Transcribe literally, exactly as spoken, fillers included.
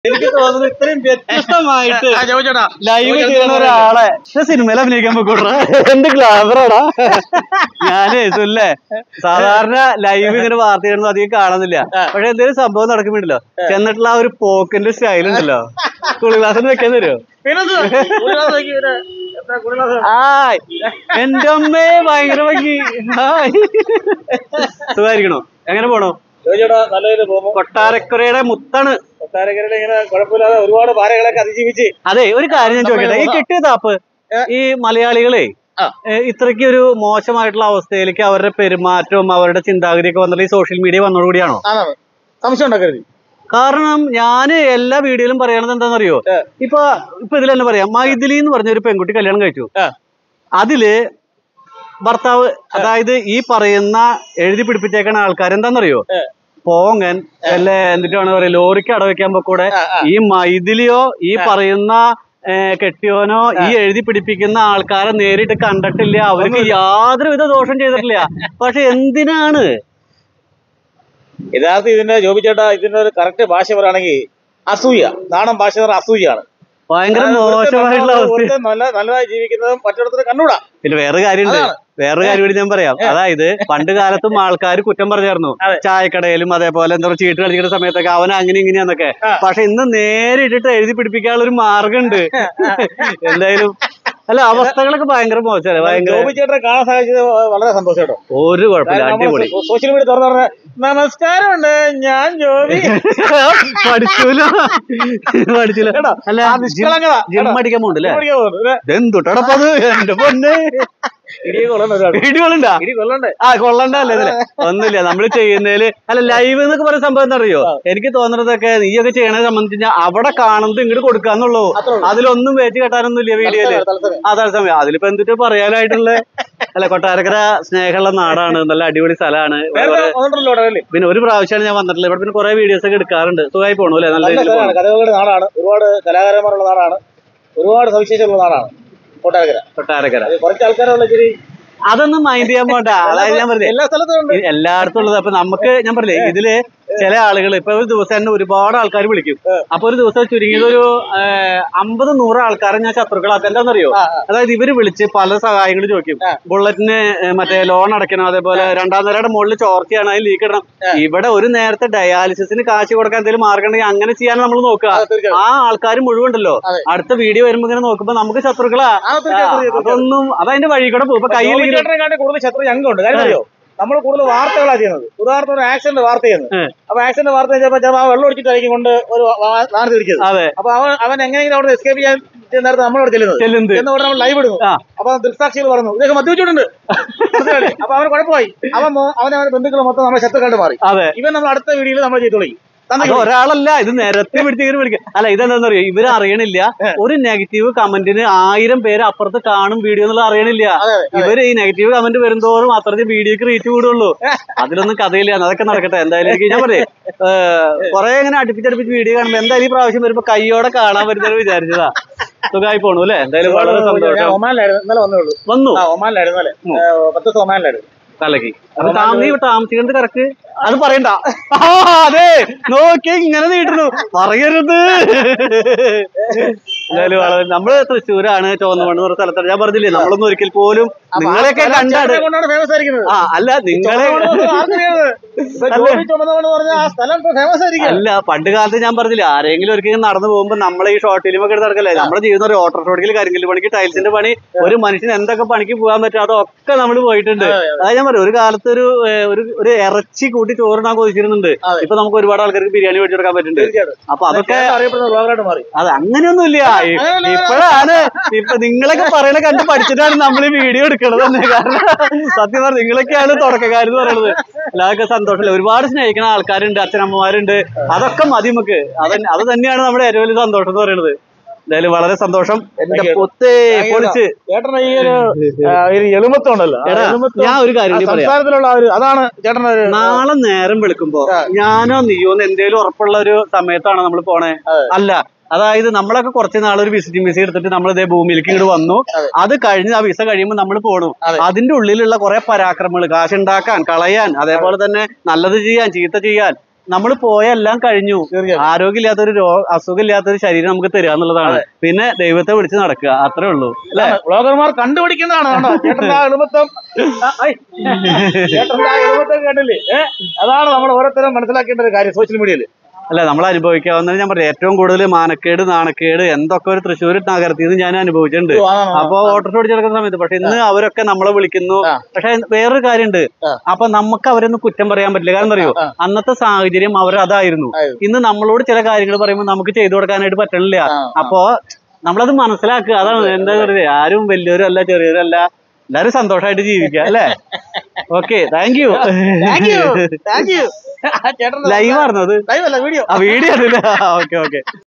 എനിക്ക് തോന്നുന്നു ഇത്രയും വ്യത്യസ്തമായിട്ട് ലൈവ് ചെയ്യുന്ന ഒരാളെ സിനിമയിൽ അഭിനയിക്കാൻ പോകൂടാ. എന്ത് ഗ്ലാമറാടാ. ഞാനേ സുല്ലേ സാധാരണ ലൈവ് ഇങ്ങനെ വാർത്ത ചെയ്യുന്നത് അധികം കാണുന്നില്ല. പക്ഷെ എന്തെങ്കിലും സംഭവം നടക്കുമ്പോഴല്ലോ ചെന്നിട്ടുള്ള ആ ഒരു പോക്കിന്റെ സ്റ്റൈൽ ഉണ്ടല്ലോ. കുളി ക്ലാസ് വെക്കാൻ തരുമോ? ആയ് എന്റെ അമ്മേ ഭയങ്കര ഭംഗി. സുഖായിരിക്കണോ? എങ്ങനെ പോണോ? കൊട്ടാരക്കരയുടെ മുത്താണ്. കൊട്ടാരക്കരയുടെ ഇങ്ങനെ കുഴപ്പമില്ലാതെ ഒരുപാട് ഭാരങ്ങളൊക്കെ അതിജീവിച്ച്. അതെ, ഒരു കാര്യം ഞാൻ ചോദിക്കട്ടെ, ഈ കെട്ടിയ താപ്പ് ഈ മലയാളികളെ ഇത്രയ്ക്ക് ഒരു മോശമായിട്ടുള്ള അവസ്ഥയിലേക്ക് അവരുടെ പെരുമാറ്റവും അവരുടെ ചിന്താഗതിയൊക്കെ വന്നിട്ട് ഈ സോഷ്യൽ മീഡിയ വന്നതോടുകൂടിയാണോ? സംശയം ഉണ്ടാക്കരുത്. കാരണം ഞാന് എല്ലാ വീഡിയോയിലും പറയണത് എന്താണെന്നറിയോ, ഇപ്പൊ ഇപ്പൊ ഇതിൽ തന്നെ പറയാം, മൈഥിലി എന്ന് പറഞ്ഞ ഒരു പെൺകുട്ടി കല്യാണം കഴിച്ചു. അതില് ഭർത്താവ്, അതായത് ഈ പറയുന്ന എഴുതി പിടിപ്പിച്ചേക്കണ ആൾക്കാർ എന്താണെന്നറിയോ, പോങ്ങൻ അല്ലെ എന്നിട്ടാണ് പറയാ ലോറിക്ക് അടവയ്ക്കാൻ കൂടെ ഈ മൈഥിലിയോ ഈ പറയുന്ന കെട്ടിയോനോ ഈ എഴുതി പിടിപ്പിക്കുന്ന ആൾക്കാരെ നേരിട്ട് കണ്ടിട്ടില്ല, അവർക്ക് യാതൊരുവിധ ദോഷം ചെയ്തിട്ടില്ല. പക്ഷെ എന്തിനാണ് യഥാർത്ഥ ഇതിന്റെ ജോബി ചേട്ടാ ഇതിന്റെ ഒരു കറക്റ്റ് ഭാഷ പറയുകയാണെങ്കിൽ അസൂയ, നാടൻ ഭാഷ അസൂയാണ്. ഭയങ്കര മോശമായിട്ടുള്ള അവസ്ഥ. നല്ല നല്ലതായി ജീവിക്കുന്നതും മറ്റിടത്തിന് കണ്ണൂടാ. പിന്നെ വേറെ കാര്യമുണ്ട്, വേറൊരു കാര്യം കൂടി ഞാൻ പറയാം. അതായത് പണ്ട് കാലത്തും ആൾക്കാർ കുറ്റം പറഞ്ഞായിരുന്നു ചായക്കടയിലും അതേപോലെ എന്താ പറയുക ചീട്ട് കളിക്കുന്ന സമയത്തൊക്കെ അവൻ അങ്ങനെ ഇങ്ങനെയാന്നൊക്കെ. പക്ഷെ ഇന്ന് നേരെ ഇട്ടിട്ട് എഴുതി പിടിപ്പിക്കാനുള്ള ഒരു മാർഗമുണ്ട്. എന്തായാലും അല്ല, അവസ്ഥകളൊക്കെ ഭയങ്കര മോശമല്ലേ. ഭയങ്കര ചേട്ടനെ കാണാൻ സാധിച്ചത് വളരെ സന്തോഷം കേട്ടോ. ഒരു കുഴപ്പമില്ല, അടിപൊളി. സോഷ്യൽ മീഡിയ തുറന്നു പറഞ്ഞ നമസ്കാരമുണ്ട്, ഞാൻ ജോബി. പഠിച്ചൂലോ പഠിച്ചില്ല. അല്ല ജിം അടിക്കാൻ പോണ്ടല്ലേ? എന്തുട്ടടപ്പത് എന്റെ പൊന്നെ. ഇടികൊള്ളണ്ടാ? ആ കൊള്ളണ്ടല്ലേ ഇതില് ഒന്നുമില്ല. നമ്മള് ചെയ്യുന്നതില് അല്ല ലൈവ് എന്നൊക്കെ പറയുന്ന സംഭവം എന്താ അറിയോ, എനിക്ക് തോന്നുന്നതൊക്കെ നീയൊക്കെ ചെയ്യണത് സംബന്ധിച്ച് അവിടെ കാണുന്നത് ഇങ്ങോട്ട് കൊടുക്കാന്നുള്ളൂ. അതിലൊന്നും വേച്ച് കെട്ടാനൊന്നും ഇല്ല വീഡിയോയില്. അതാണ് സമയം. അതിലിപ്പോ എന്തിട്ട് പറയാനായിട്ടുള്ള. അല്ല, കൊട്ടാരക്കര സ്നേഹമുള്ള നാടാണ്, നല്ല അടിപൊളി സ്ഥലമാണ്. പിന്നെ ഒരു പ്രാവശ്യമാണ് ഞാൻ വന്നിട്ടുള്ളത്. ഇവിടെ പിന്നെ കുറെ വീഡിയോസ് ഒക്കെ എടുക്കാറുണ്ട്. സുഖമായി പോണു അല്ലെ? നല്ല കഥകളുടെ നാടാണ്, ഒരുപാട് കലാകാരന്മാരുള്ള നാടാണ്, ഒരുപാട് സവിശേഷമുള്ള നാടാണ് കൊട്ടാരക്കര. കൊട്ടാരക്കര കുറച്ച് ആൾക്കാരുള്ള ശരി അതൊന്നും മൈൻഡ് ചെയ്യാൻ പോണ്ട. അതായത് ഞാൻ പറഞ്ഞില്ലേ എല്ലാ സ്ഥലത്തും എല്ലായിടത്തും ഉള്ളത്. അപ്പൊ നമുക്ക് ഞാൻ പറഞ്ഞില്ലേ ഇതില് ചില ആളുകൾ ഇപ്പൊ ഒരു ദിവസം തന്നെ ഒരുപാട് ആൾക്കാർ വിളിക്കും. അപ്പൊ ഒരു ദിവസം ചുരുങ്ങിയത് ഒരു അമ്പത് നൂറ് ആൾക്കാരെ ഞാൻ ശത്രുക്കളാക്കുക. എന്താണെന്നറിയോ, അതായത് ഇവര് വിളിച്ച് പല സഹായങ്ങൾ ചോദിക്കും. ബുള്ളറ്റിന് മറ്റേ ലോൺ അടയ്ക്കണം, അതേപോലെ രണ്ടാം നിലയുടെ മുകളിൽ ചോർച്ചയാണ്, അതിൽ ലീക്ക് ഇടണം. ഇവിടെ ഒരു നേരത്തെ ഡയാലിസിസിന് കാശ് കൊടുക്കാൻ എന്തെങ്കിലും മാർഗം ഉണ്ടെങ്കിൽ അങ്ങനെ ചെയ്യാൻ നമ്മൾ നോക്കുക. ആ ആൾക്കാർ മുഴുവണ്ടല്ലോ അടുത്ത വീഡിയോ വരുമ്പോ ഇങ്ങനെ നോക്കുമ്പോ നമുക്ക് ശത്രുക്കളാ. അതൊന്നും അതതിന്റെ വഴി കൂടെ പോകും. ഇപ്പൊ കയ്യിൽ കൂടുതൽ ശത്രു ഞങ്ങളുണ്ട്. കാര്യം അറിയോ, നമ്മൾ കൂടുതൽ വാർത്തകളാണ് ചെയ്യുന്നത്. ഉദാഹരണത്തിന് ഒരു ആക്സിഡന്റ് വാർത്ത ചെയ്യുന്നത്. അപ്പൊ ആക്സിഡന്റ് വാർത്ത ചെയ്തപ്പോൾ ആ വെള്ളം ഒഴിച്ചിട്ടായിരിക്കും കൊണ്ട് ഒരു വാർത്ത തിരിച്ചത്. അപ്പൊ അവൻ അവൻ എങ്ങനെയെങ്കിലും അവിടെ എസ്കേപ്പ് ചെയ്യാൻ നേരത്തെ നമ്മളോട് ചെല്ലുന്നത് എന്നോട് നമ്മൾ ലൈവ് ഇടുന്നു. അപ്പൊ ദൃക്സാക്ഷികൾ പറഞ്ഞു ഇദ്ദേഹം മദ്യപിച്ചിട്ടുണ്ട്. അപ്പൊ അവന് കുഴപ്പമായി. അവൻ അവൻ അവന്റെ ബന്ധുക്കൾ മൊത്തം നമ്മുടെ ശത്രുക്കളായിട്ട് മാറി. ഇവൻ നമ്മൾ അടുത്ത വീഡിയോയിൽ നമ്മൾ ചെയ്തു തുടങ്ങി. ഒരാളല്ല, ഇത് നിരത്തി പിടിച്ചിങ്ങനെ വിളിക്കുക. അല്ല, ഇതെന്താന്ന് അറിയോ, ഇവര് അറിയണില്ല ഒരു നെഗറ്റീവ് കമന്റിന് ആയിരം പേര് അപ്പുറത്ത് കാണും വീഡിയോ എന്നുള്ളത് അറിയണില്ല. ഇവര് ഈ നെഗറ്റീവ് കമന്റ് വരുന്തോറും അത്രയ്ക്ക് വീഡിയോക്ക് റീച്ച് കൂടുള്ളൂ. അതിലൊന്നും കഥയില്ല. അതൊക്കെ നടക്കട്ടെ. എന്തായാലും എനിക്ക് ഞാൻ പറയേ കുറെ ഇങ്ങനെ അടുപ്പിച്ചടുപ്പിച്ച് വീഡിയോ കാണുമ്പോ എന്തായാലും ഈ പ്രാവശ്യം വരുമ്പോ കൈയോടെ കാണാൻ വരുന്നത് വിചാരിച്ചതാ. സുഖമായി പോണു അല്ലെ? എന്തായാലും വളരെ സന്തോഷം. വന്നു ഒമാനിലായിരുന്നു അല്ലെ? പത്ത് ദിവസം ഒമാനിലായിരുന്നു. തലക്ക് അപ്പൊ താമി താമസിക്കുന്നത് കറക്റ്റ് അത് പറയണ്ട. അതെ നോക്കി ഇങ്ങനെ നീട്ടുന്നു, പറയരുത്. എന്തായാലും വളരെ നമ്മള് തൃശ്ശൂരാണ്, ചോന്നമണ്ണ് പറഞ്ഞ സ്ഥലത്താണ്. ഞാൻ പറഞ്ഞില്ലേ നമ്മളൊന്നും ഒരിക്കൽ പോലും നിങ്ങളെയൊക്കെ കണ്ടാണ്. ആ അല്ല നിങ്ങളെ അല്ല പണ്ട് കാലത്ത് ഞാൻ പറഞ്ഞില്ലേ ആരെങ്കിലും ഒരിക്കലും നടന്നു പോകുമ്പോ നമ്മളെ ഈ ഷോർട്ട് ഫിലിമൊക്കെ എടുത്ത് നടക്കല്ലേ. നമ്മള് ചെയ്യുന്ന ഒരു ഓട്ടോറിക്ഷയിൽ കരിങ്കല്ല് പണിക്ക് ടൈൽസിന്റെ പണി ഒരു മനുഷ്യന് എന്തൊക്കെ പണിക്ക് പോകാൻ പറ്റും അതൊക്കെ നമ്മൾ പോയിട്ടുണ്ട്. അതായത് ഞാൻ പറയാം ഒരു കാലത്ത് ഒരു ഒരു ഇറച്ചി കൂട്ടി ചോറിനാൻ കൊതിച്ചിരുന്നുണ്ട്. ഇപ്പൊ നമുക്ക് ഒരുപാട് ആൾക്കാർക്ക് ബിരിയാണി മേടിച്ചു കൊടുക്കാൻ പറ്റുന്നുണ്ട്. അപ്പൊ അതൊക്കെ അത് അങ്ങനെയൊന്നും ഇല്ല. ഇപ്പോഴാണ് ഇപ്പൊ നിങ്ങളൊക്കെ പറയണ കണ്ട് പഠിച്ചിട്ടാണ് നമ്മൾ ഈ വീഡിയോ എടുക്കണത് തന്നെ. കാരണം സത്യം പറഞ്ഞ നിങ്ങളൊക്കെയാണ് തുടക്കക്കാരെന്ന് പറയുന്നത്. എല്ലാവർക്കും സന്തോഷമില്ല. ഒരുപാട് സ്നേഹിക്കുന്ന ആൾക്കാരുണ്ട്, അച്ഛനമ്മമാരുണ്ട്. അതൊക്കെ മതി നമുക്ക്. അത് അത് തന്നെയാണ് നമ്മുടെ ഏറ്റവും വലിയ സന്തോഷം എന്ന് പറയുന്നത്. എന്തായാലും വളരെ സന്തോഷം. എന്റെ പൊത്തേ പൊളിച്ച് ചേട്ടൻ ഈ ഒരു എളുമത്തുണ്ടല്ലോ. ഞാൻ ഒരു കാര്യം പറയാം, അതാണ് ചേട്ടൻ നാളെ നേരം വെളുക്കുമ്പോ ഞാനോ നീയോന്ന് എന്തേലും ഉറപ്പുള്ള ഒരു സമയത്താണ് നമ്മൾ പോണേ. അല്ല അതായത് നമ്മളൊക്കെ കുറച്ച് നാളൊരു വിസിറ്റിംഗ് വിസ എടുത്തിട്ട് നമ്മൾ ഇതേ ഭൂമിയിലേക്ക് ഇങ്ങോട്ട് വന്നു. അത് കഴിഞ്ഞ് ആ വിസ കഴിയുമ്പോൾ നമ്മൾ പോണു. അതിന്റെ ഉള്ളിലുള്ള കുറെ പരാക്രമങ്ങൾ കാശുണ്ടാക്കാൻ, കളയാൻ, അതേപോലെ തന്നെ നല്ലത് ചെയ്യാൻ, ചീത്ത ചെയ്യാൻ, നമ്മൾ പോയെല്ലാം കഴിഞ്ഞു. ആരോഗ്യമില്ലാത്തൊരു രോ അസുഖമില്ലാത്തൊരു ശരീരം നമുക്ക് തരിക എന്നുള്ളതാണ്. പിന്നെ ദൈവത്തെ വിളിച്ച് നടക്കുക, അത്രേ ഉള്ളൂ അല്ലെ? ബ്ലോഗർമാർ കണ്ടുപിടിക്കുന്നതാണ്. ചേട്ടന്റെ ആ എളുപ്പത്തം ചേട്ടന്റെ ആ എളുപ്പത്തം കേട്ടില്ലേ? അതാണ് നമ്മൾ ഓരോരുത്തരും മനസ്സിലാക്കേണ്ട ഒരു കാര്യം സോഷ്യൽ മീഡിയയിൽ. അല്ല, നമ്മൾ അനുഭവിക്കാവുന്ന ഞാൻ പറയാം, ഏറ്റവും കൂടുതൽ മാനക്കേട് നാണക്കേട് എന്തൊക്കെ ഒരു തൃശ്ശൂർ നഗരത്തിൽ നിന്ന് ഞാൻ അനുഭവിച്ചിട്ടുണ്ട്. അപ്പൊ ഓട്ടോറിക്ഷ ഓടിച്ച് നടക്കുന്ന സമയത്ത് പക്ഷെ ഇന്ന് അവരൊക്കെ നമ്മളെ വിളിക്കുന്നു. പക്ഷെ വേറൊരു കാര്യമുണ്ട്, അപ്പൊ നമുക്ക് അവരൊന്നും കുറ്റം പറയാൻ പറ്റില്ല. കാരണം അറിയോ, അന്നത്തെ സാഹചര്യം അവർ അതായിരുന്നു. ഇന്ന് നമ്മളോട് ചില കാര്യങ്ങൾ പറയുമ്പോൾ നമുക്ക് ചെയ്തു കൊടുക്കാനായിട്ട് പറ്റണില്ല. അപ്പൊ നമ്മളത് മനസ്സിലാക്കുക. അതാണ് എന്താ പറയുക, ആരും വലിയവരും അല്ല ചെറിയവരും അല്ല, എല്ലാരും സന്തോഷമായിട്ട് ജീവിക്കുക അല്ലേ? Okay, thank you. ലൈവ് ആയിരുന്നു അത്, വീഡിയോ വീഡിയോ ആണല്ലേ? Okay okay.